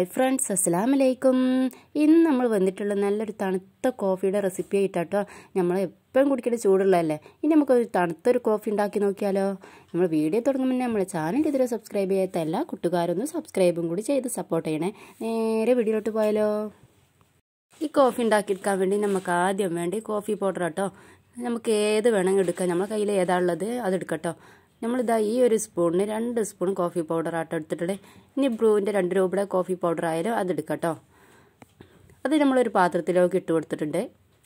Hi friends, അസ്സലാമു അലൈക്കും. ഇന്ന് നമ്മൾ വന്നിട്ടുള്ള നല്ലൊരു തണുത്ത കോഫിയുടെ റെസിപ്പി ആയിട്ടാട്ടോ. നമ്മൾ എപ്പോഴും കുടിക്കേണ്ട ചൂടുള്ളതല്ലേ. ഇനി നമുക്കൊരു തണുത്തൊരു കോഫി ഉണ്ടാക്കി നോക്കിയാലോ. നമ്മൾ വീഡിയോ തുടങ്ങുമ്പോൾ നമ്മുടെ ചാനൽ ഇതുവരെ സബ്സ്ക്രൈബ് ചെയ്യാത്ത എല്ലാ കൂട്ടുകാരൊന്നും സബ്സ്ക്രൈബും കൂടി ചെയ്ത് സപ്പോർട്ട് ചെയ്യണേ. നേരെ വീഡിയോയിലോട്ട് പോയാലോ. ഈ കോഫി ഉണ്ടാക്കിയെടുക്കാൻ വേണ്ടി നമുക്ക് ആദ്യം വേണ്ടി കോഫി പൗഡർ കേട്ടോ. നമുക്ക് ഏത് വേണമെങ്കിൽ എടുക്കാം. നമ്മുടെ കയ്യിൽ ഏതാ ഉള്ളത് അതെടുക്കട്ടോ. നമ്മളിതാ ഈ ഒരു സ്പൂണിന് 2 സ്പൂൺ കോഫി പൗഡർ ആട്ടോ എടുത്തിട്ടുണ്ട്. ഇനി ബ്രൂവിൻ്റെ 2 രൂപയുടെ കോഫി പൗഡർ ആയാലും അതെടുക്കട്ടോ. അത് നമ്മളൊരു പാത്രത്തിലേക്ക് ഇട്ട് കൊടുത്തിട്ടുണ്ട്.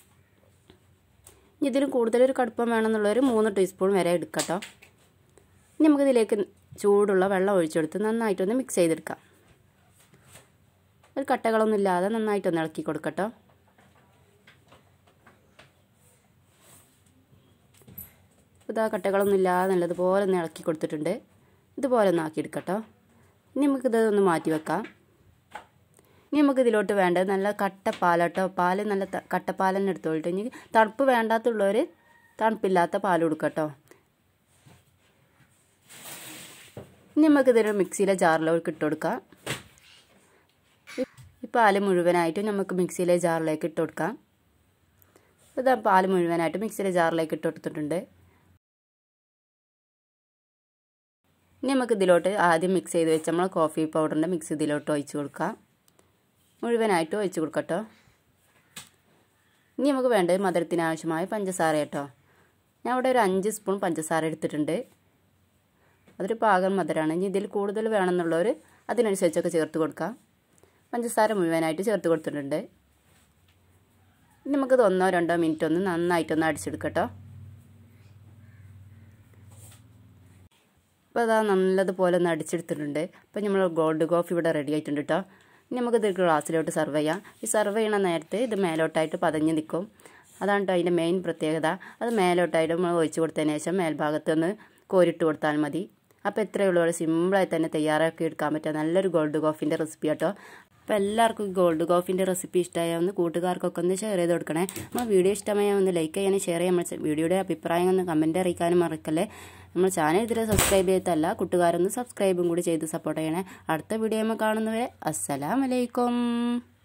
ഇനി ഇതിലും കൂടുതലൊരു കടുപ്പം വേണമെന്നുള്ളൊരു 3 ടീസ്പൂൺ വരെ എടുക്കട്ടോ. ഇനി നമുക്കിതിലേക്ക് ചൂടുള്ള വെള്ളം ഒഴിച്ചെടുത്ത് നന്നായിട്ടൊന്ന് മിക്സ് ചെയ്തെടുക്കാം. ഒരു കട്ടകളൊന്നും ഇല്ലാതെ നന്നായിട്ടൊന്ന് ഇളക്കി കൊടുക്കട്ടോ. ഇതാ കട്ടകളൊന്നും ഇല്ലാതെ നല്ലതുപോലെ ഒന്ന് ഇളക്കി കൊടുത്തിട്ടുണ്ട്. ഇതുപോലെ ഒന്ന് ആക്കിയെടുക്കട്ടോ. ഇനി നമുക്കിതൊന്ന് മാറ്റി വെക്കാം. ഇനി നമുക്കിതിലോട്ട് വേണ്ടത് നല്ല കട്ടപ്പാലട്ടോ. പാല് നല്ല കട്ടപ്പാൽ തന്നെ എടുത്തോളിട്ട്. ഇനി തണുപ്പ് വേണ്ടാത്തുള്ളവർ തണുപ്പില്ലാത്ത പാൽ കൊടുക്കട്ടോ. ഇനി നമുക്കിതൊരു മിക്സിയിലെ ജാറിലേക്ക് ഇട്ട് കൊടുക്കാം. ഈ പാല് മുഴുവനായിട്ട് നമുക്ക് മിക്സിയിലെ ജാറിലേക്ക് ഇട്ട് കൊടുക്കാം. ഇതാ പാല് മുഴുവനായിട്ട് മിക്സിയിലെ ജാറിലേക്ക് ഇട്ട് കൊടുത്തിട്ടുണ്ട്. ഇനി നമുക്ക് ഇതിലോട്ട് ആദ്യം മിക്സ് ചെയ്ത് വെച്ച് നമ്മൾ കോഫി പൗഡറിൻ്റെ മിക്സ് ഇതിലോട്ട് ഒഴിച്ച് കൊടുക്കാം. മുഴുവനായിട്ട് ഒഴിച്ച് കൊടുക്കട്ടോ. ഇനി നമുക്ക് വേണ്ടത് മധുരത്തിന് ആവശ്യമായ പഞ്ചസാര കേട്ടോ. ഞാൻ ഇവിടെ ഒരു 5 സ്പൂൺ പഞ്ചസാര എടുത്തിട്ടുണ്ട്. അതൊരു പാകം മധുരമാണ്. ഇനി ഇതിൽ കൂടുതൽ വേണമെന്നുള്ളവർ അതിനനുസരിച്ചൊക്കെ ചേർത്ത് കൊടുക്കാം. പഞ്ചസാര മുഴുവനായിട്ട് ചേർത്ത് കൊടുത്തിട്ടുണ്ട്. ഇനി നമുക്കത് 1-2 മിനിറ്റ് ഒന്ന് നന്നായിട്ടൊന്ന് അടിച്ചെടുക്കട്ടോ. അപ്പോൾ അതാ നല്ലതുപോലെ ഒന്ന് അടിച്ചെടുത്തിട്ടുണ്ട്. അപ്പോൾ നമ്മൾ ഗോൾഡ് കോഫി ഇവിടെ റെഡി ആയിട്ടുണ്ട് കേട്ടോ. ഇനി നമുക്കിത് ഗ്ലാസ്സിലോട്ട് സെർവ് ചെയ്യാം. ഈ സെർവ് ചെയ്യണ നേരത്തെ ഇത് മേലോട്ടായിട്ട് പതഞ്ഞ് നിൽക്കും. അതാണ് കേട്ടോ അതിൻ്റെ മെയിൻ പ്രത്യേകത. അത് മേലോട്ടായിട്ട് നമ്മൾ ഒഴിച്ച് കൊടുത്തതിന് ശേഷം മേൽഭാഗത്തൊന്ന് കോരിട്ട് കൊടുത്താൽ മതി. അപ്പോൾ ഇത്രയേ ഉള്ളൂ. സിമ്പിളായി തന്നെ തയ്യാറാക്കി എടുക്കാൻ പറ്റുക നല്ലൊരു ഗോൾഡ് കോഫിൻ്റെ റെസിപ്പി കേട്ടോ. അപ്പോൾ എല്ലാവർക്കും ഈ ഗോൾഡ് കോഫിൻ്റെ റെസിപ്പി ഇഷ്ടമായ ഒന്ന് കൂട്ടുകാർക്കൊക്കെ ഒന്ന് ഷെയർ ചെയ്ത് കൊടുക്കണേ. നമ്മൾ വീഡിയോ ഇഷ്ടമായ ഒന്ന് ലൈക്ക് ചെയ്യാനും ഷെയർ ചെയ്യാൻ, നമ്മൾ വീഡിയോയുടെ അഭിപ്രായം ഒന്ന് കമൻറ്റ് അറിയിക്കാനും മറക്കല്ലേ. നമ്മൾ ചാനൽ ഇതിൽ സബ്സ്ക്രൈബ് ചെയ്തല്ല കൂട്ടുകാരൊന്ന് സബ്സ്ക്രൈബും കൂടി ചെയ്ത് സപ്പോർട്ട് ചെയ്യണേ. അടുത്ത വീഡിയോ കാണുന്നവരെ അസ്സലാമു അലൈക്കും.